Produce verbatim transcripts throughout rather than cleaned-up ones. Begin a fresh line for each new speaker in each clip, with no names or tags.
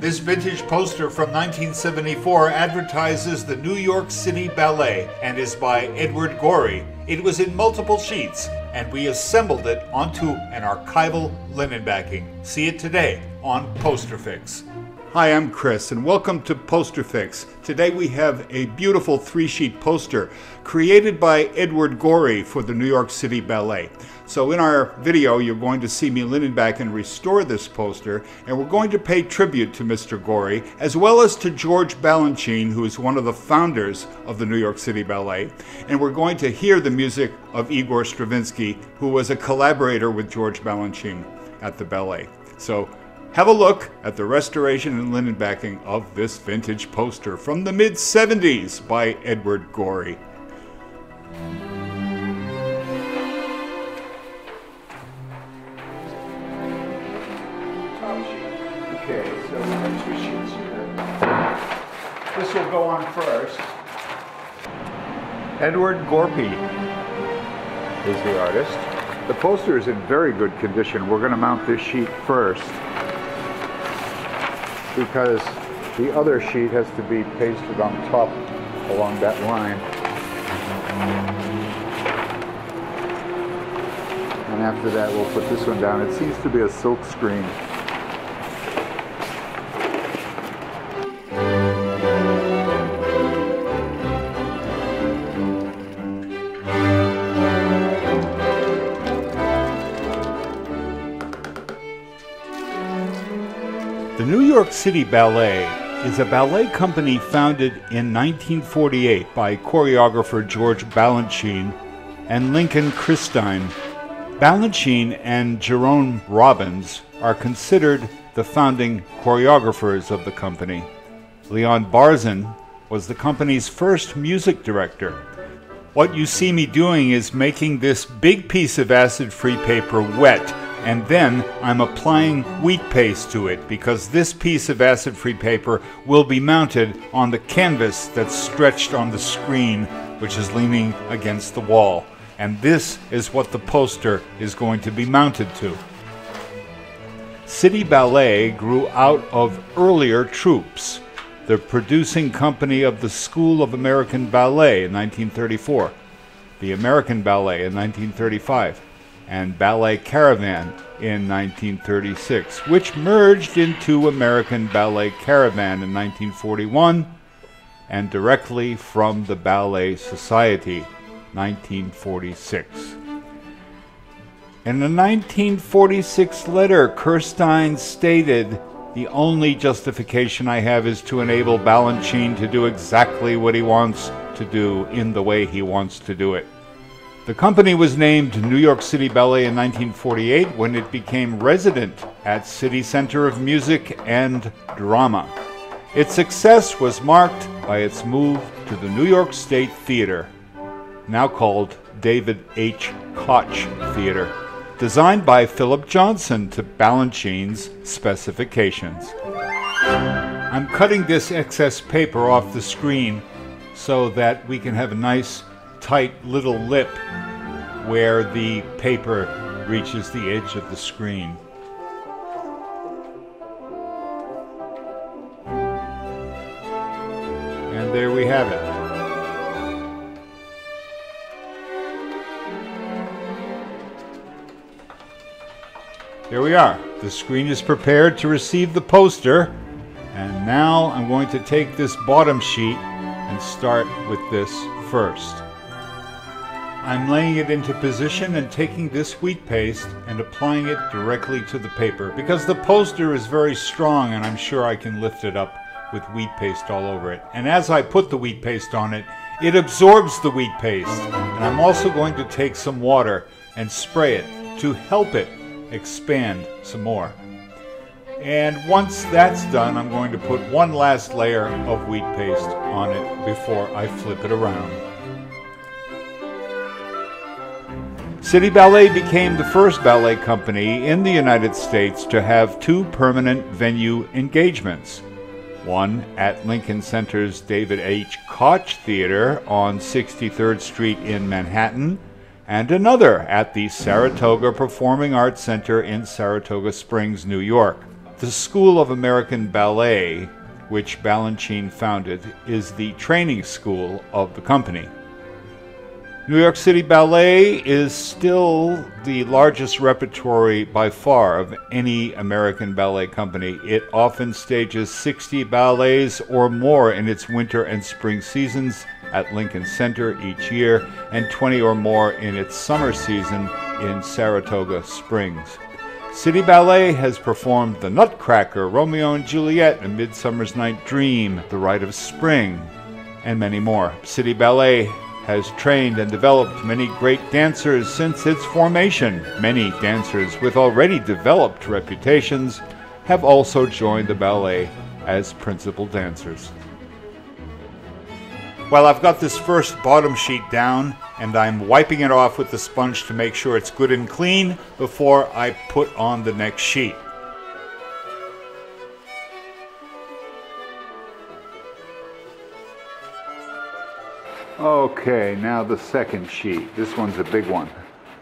This vintage poster from nineteen seventy-four advertises the New York City Ballet and is by Edward Gorey. It was in multiple sheets, and we assembled it onto an archival linen backing. See it today on PosterFix. Hi, I'm Chris, and welcome to PosterFix. Today we have a beautiful three-sheet poster created by Edward Gorey for the New York City Ballet. So in our video, you're going to see me linen back and restore this poster, and we're going to pay tribute to Mister Gorey, as well as to George Balanchine, who is one of the founders of the New York City Ballet. And we're going to hear the music of Igor Stravinsky, who was a collaborator with George Balanchine at the ballet. So have a look at the restoration and linen backing of this vintage poster from the mid seventies by Edward Gorey. Okay, so we have two sheets here. This will go on first. Edward Gorey is the artist. The poster is in very good condition. We're going to mount this sheet first, because the other sheet has to be pasted on top along that line. And after that we'll put this one down. It seems to be a silk screen. The New York City Ballet is a ballet company founded in nineteen forty-eight by choreographer George Balanchine and Lincoln Christine. Balanchine and Jerome Robbins are considered the founding choreographers of the company. Leon Barzin was the company's first music director. What you see me doing is making this big piece of acid-free paper wet, and then I'm applying wheat paste to it, because this piece of acid-free paper will be mounted on the canvas that's stretched on the screen, which is leaning against the wall. And this is what the poster is going to be mounted to. City Ballet grew out of earlier troupes, the producing company of the School of American Ballet in nineteen thirty-four, the American Ballet in nineteen thirty-five, and Ballet Caravan in nineteen thirty-six, which merged into American Ballet Caravan in nineteen forty-one, and directly from the Ballet Society, nineteen forty-six. In a nineteen forty-six letter, Kirstein stated, "The only justification I have is to enable Balanchine to do exactly what he wants to do in the way he wants to do it." The company was named New York City Ballet in nineteen forty-eight when it became resident at City Center of Music and Drama. Its success was marked by its move to the New York State Theater, now called David H. Koch Theater, designed by Philip Johnson to Balanchine's specifications. I'm cutting this excess paper off the screen so that we can have a nice tight little lip where the paper reaches the edge of the screen. And there we have it. There we are. The screen is prepared to receive the poster, and now I'm going to take this bottom sheet and start with this first. I'm laying it into position and taking this wheat paste and applying it directly to the paper, because the poster is very strong and I'm sure I can lift it up with wheat paste all over it. And as I put the wheat paste on it, it absorbs the wheat paste. And I'm also going to take some water and spray it to help it expand some more. And once that's done, I'm going to put one last layer of wheat paste on it before I flip it around. City Ballet became the first ballet company in the United States to have two permanent venue engagements. One at Lincoln Center's David H. Koch Theater on sixty-third Street in Manhattan, and another at the Saratoga Performing Arts Center in Saratoga Springs, New York. The School of American Ballet, which Balanchine founded, is the training school of the company. New York City Ballet is still the largest repertory by far of any American ballet company. It often stages sixty ballets or more in its winter and spring seasons at Lincoln Center each year, and twenty or more in its summer season in Saratoga Springs. City Ballet has performed The Nutcracker, Romeo and Juliet, A Midsummer's Night Dream, The Rite of Spring, and many more. City Ballet has trained and developed many great dancers since its formation. Many dancers with already developed reputations have also joined the ballet as principal dancers. Well, I've got this first bottom sheet down, and I'm wiping it off with the sponge to make sure it's good and clean before I put on the next sheet. Okay, now the second sheet. This one's a big one.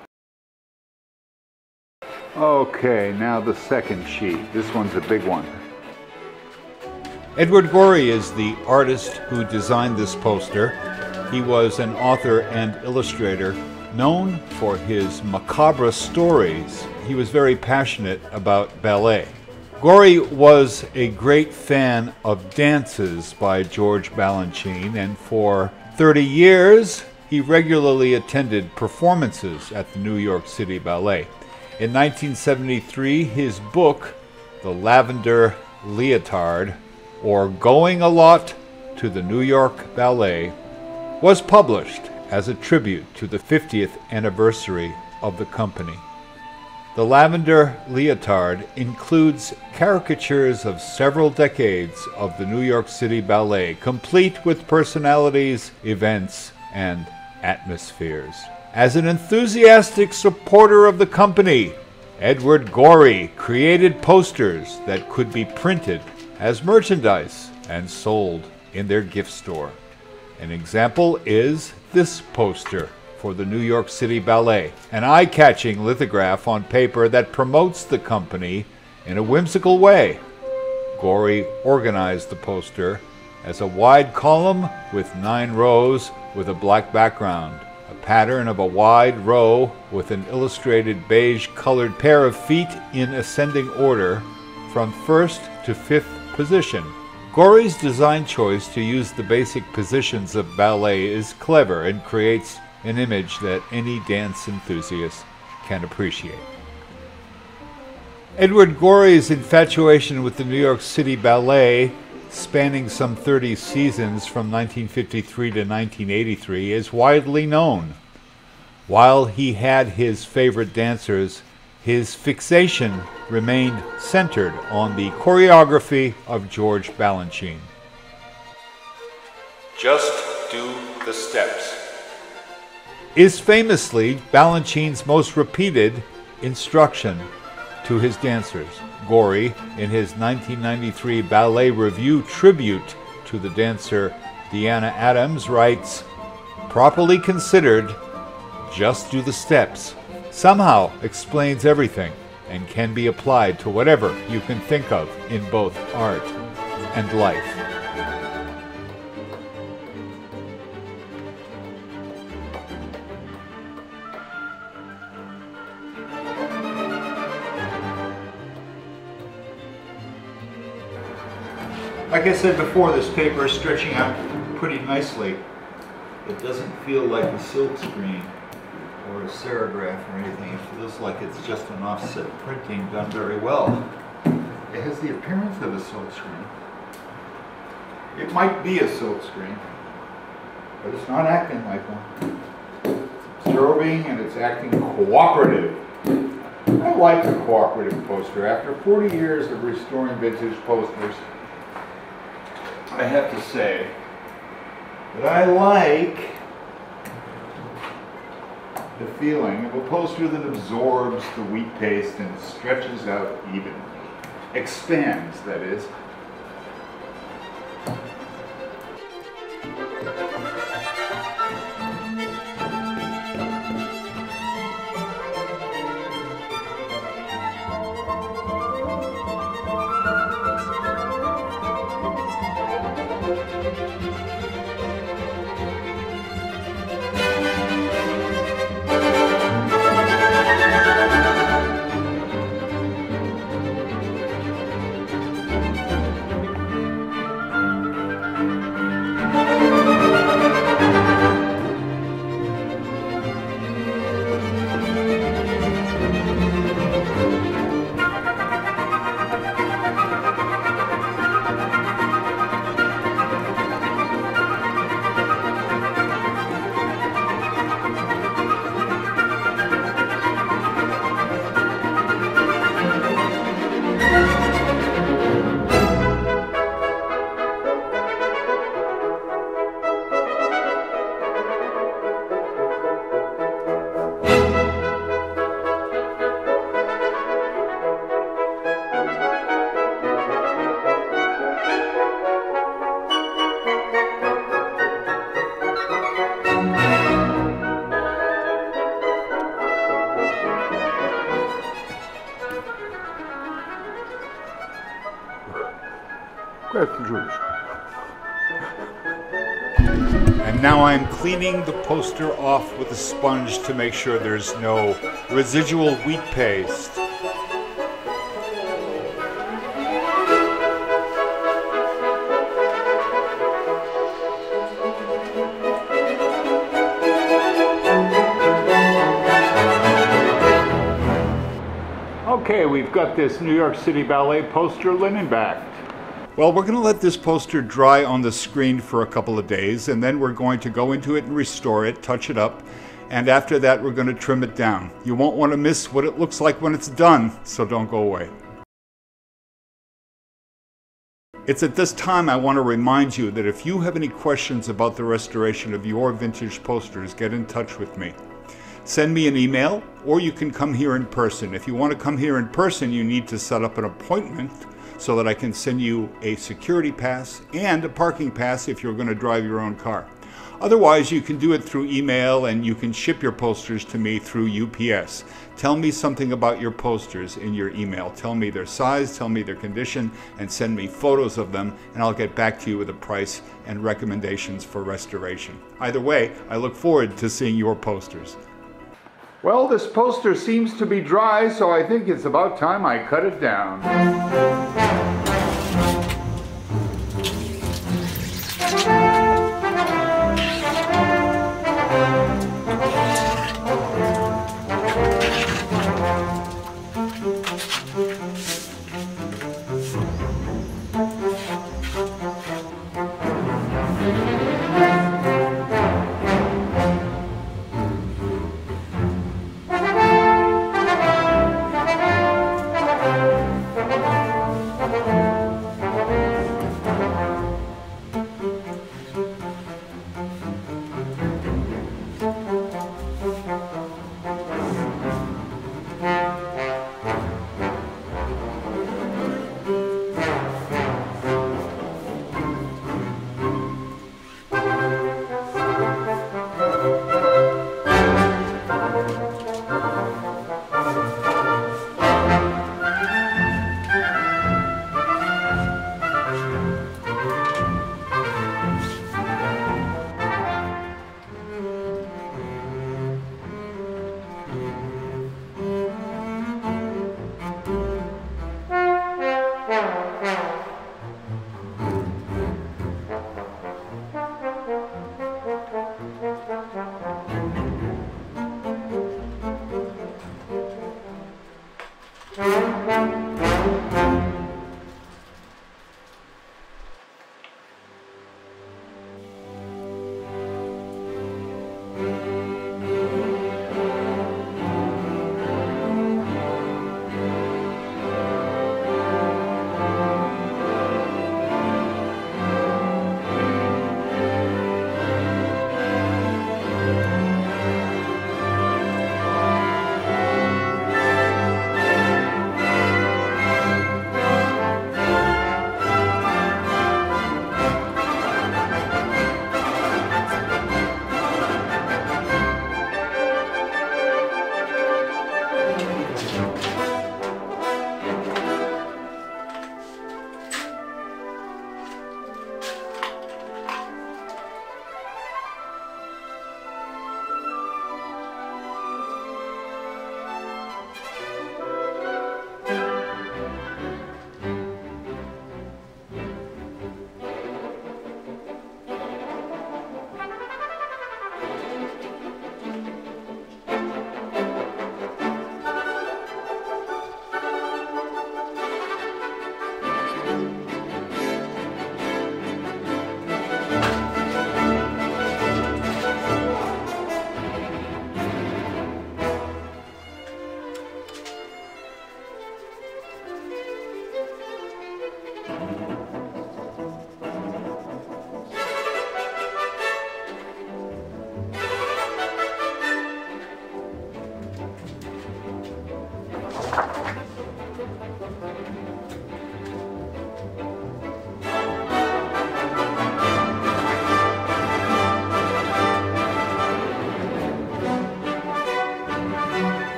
Okay, now the second sheet. This one's a big one. Edward Gorey is the artist who designed this poster. He was an author and illustrator known for his macabre stories. He was very passionate about ballet. Gorey was a great fan of dances by George Balanchine, and for thirty years, he regularly attended performances at the New York City Ballet. In nineteen seventy-three, his book, The Lavender Leotard, or Going a Lot to the New York Ballet, was published as a tribute to the fiftieth anniversary of the company. The Lavender Leotard includes caricatures of several decades of the New York City Ballet, complete with personalities, events, and atmospheres. As an enthusiastic supporter of the company, Edward Gorey created posters that could be printed as merchandise and sold in their gift store. An example is this poster for the New York City Ballet, an eye-catching lithograph on paper that promotes the company in a whimsical way. Gorey organized the poster as a wide column with nine rows with a black background, a pattern of a wide row with an illustrated beige-colored pair of feet in ascending order from first to fifth position. Gorey's design choice to use the basic positions of ballet is clever and creates an image that any dance enthusiast can appreciate. Edward Gorey's infatuation with the New York City Ballet, spanning some thirty seasons from nineteen fifty-three to nineteen eighty-three, is widely known. While he had his favorite dancers, his fixation remained centered on the choreography of George Balanchine. Just do the steps is famously Balanchine's most repeated instruction to his dancers. Gorey, in his nineteen ninety-three Ballet Review tribute to the dancer Deanna Adams, writes, "Properly considered, just do the steps somehow explains everything and can be applied to whatever you can think of in both art and life." Like I said before, this paper is stretching out pretty nicely. It doesn't feel like a silk screen or a serigraph or anything. It feels like it's just an offset printing done very well. It has the appearance of a silk screen. It might be a silk screen, but it's not acting like one. It's absorbing and it's acting cooperative. I like a cooperative poster. After forty years of restoring vintage posters, I have to say that I like the feeling of a poster that absorbs the wheat paste and stretches out evenly. Expands, that is.
Grape juice.
And now I'm cleaning the poster off with a sponge to make sure there's no residual wheat paste. Okay, we've got this New York City Ballet poster linen backed. Well, we're going to let this poster dry on the screen for a couple of days, and then we're going to go into it and restore it, touch it up, and after that we're going to trim it down. You won't want to miss what it looks like when it's done, so don't go away. It's at this time I want to remind you that if you have any questions about the restoration of your vintage posters, get in touch with me. Send me an email, or you can come here in person. If you want to come here in person, you need to set up an appointment so that I can send you a security pass and a parking pass if you're going to drive your own car. Otherwise, you can do it through email, and you can ship your posters to me through U P S. Tell me something about your posters in your email. Tell me their size, tell me their condition, and send me photos of them, and I'll get back to you with a price and recommendations for restoration. Either way, I look forward to seeing your posters. Well, this poster seems to be dry, so I think it's about time I cut it down.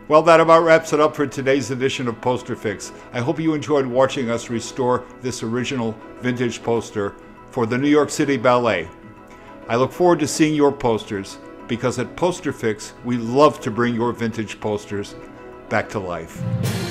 Well, that about wraps it up for today's edition of Poster Fix. I hope you enjoyed watching us restore this original vintage poster for the New York City Ballet. I look forward to seeing your posters, because at Poster Fix, we love to bring your vintage posters back to life.